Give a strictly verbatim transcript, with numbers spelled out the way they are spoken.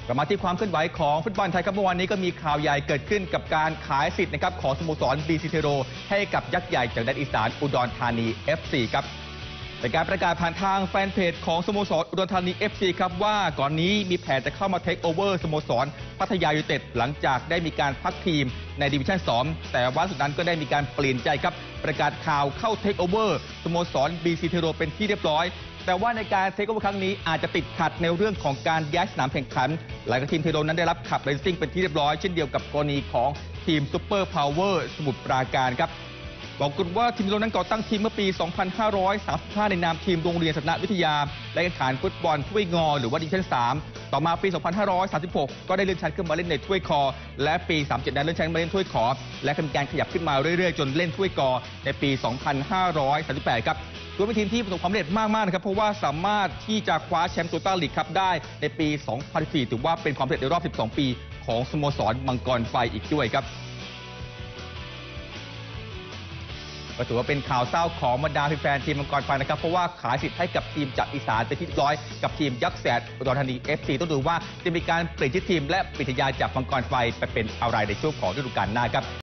กลับมาที่ความเคลื่อนไหวของฟุตบอลไทยครับเมื่อวานนี้ก็มีข่าวใหญ่เกิดขึ้นกับการขายสิทธิ์นะครับของสโมสร บี ซี เทโรให้กับยักษ์ใหญ่จากแดนอีสานอุดรธานี เอฟ ซี ครับเป็นการประกาศผ่านทางแฟนเพจของสโมสรอุดรธานี เอฟ ซี ครับว่าก่อนนี้มีแผนจะเข้ามาเทคโอเวอร์สโมสรพัทยายูไนเต็ดหลังจากได้มีการพักทีมในดิวิชั่นสองแต่ว่าสุดนั้นก็ได้มีการเปลี่ยนใจครับประกาศข่าวเข้าเทคโอเวอร์สโมสร บี ซี เทโรเป็นที่เรียบร้อยแต่ว่าในการเทคโอเวอร์ครั้งนี้อาจจะติดขัดในเรื่องของการย้ายสนามแข่งขันหลายทีมเทโรนั้นได้รับขับเรนซิ่งเป็นที่เรียบร้อยเช่นเดียวกับกรณีของทีมซูเปอร์พาวเวอร์สมุทรปราการครับบอกกันว่าทีมเทโรนั้นก่อตั้งทีมเมื่อปี สองพันห้าร้อยสามสิบห้า ในนามทีมโรงเรียนศาสนวิทยาและการแข่งขันฟุตบอลถ้วยงอหรือว่าดิวิชั่นสามต่อมาปี สองพันห้าร้อยสามสิบหก ก็ได้เลื่อนชั้นขึ้นมาเล่นในถ้วยคอและปี สามสิบเจ็ด นั้นเลื่อนชั้นมาเล่นถ้วยขอและมีการขยับขึ้นมาเรื่อยๆจนเล่นถ้วยกอในปี สองพันห้าร้อยสามสิบแปด ครับถือเป็นทีมที่ประสบความสำเร็จมากๆนะครับเพราะว่าสามารถที่จะคว้าแชมป์โตต้าลีกครับได้ในปี สองพันสี่ ถือว่าเป็นความสำเร็จในรอบ สิบสอง ปีของสโมสรมังกรไฟอีกด้วยครับก็ถือว่าเป็นข่าวเศร้าของบรรดาแฟนทีมมังกรไฟนะครับเพราะว่าขายสิทธิ์ให้กับทีมจากอีสานเป็นที่เรียบร้อยกับทีมยักษ์แสดอุดรธานี เอฟ ซี ต้องดูว่าจะมีการเปลี่ยนชื่อทีมและปิดทยานจากมังกรไฟไปเป็นอะไรในช่วงของฤดูกาลหน้าครับ